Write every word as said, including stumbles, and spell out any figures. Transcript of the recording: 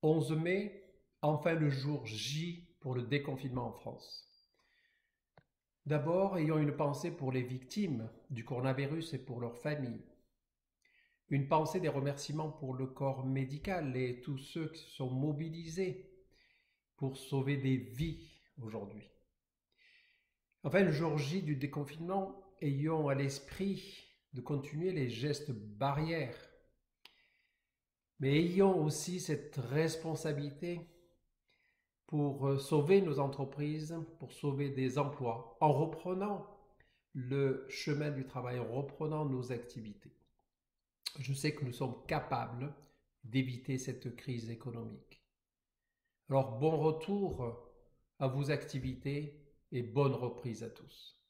onze mai, enfin le jour J pour le déconfinement en France. D'abord, ayons une pensée pour les victimes du coronavirus et pour leurs familles. Une pensée des remerciements pour le corps médical et tous ceux qui se sont mobilisés pour sauver des vies aujourd'hui. Enfin, le jour J du déconfinement, ayons à l'esprit de continuer les gestes barrières. Mais ayons aussi cette responsabilité pour sauver nos entreprises, pour sauver des emplois, en reprenant le chemin du travail, en reprenant nos activités. Je sais que nous sommes capables d'éviter cette crise économique. Alors bon retour à vos activités et bonne reprise à tous.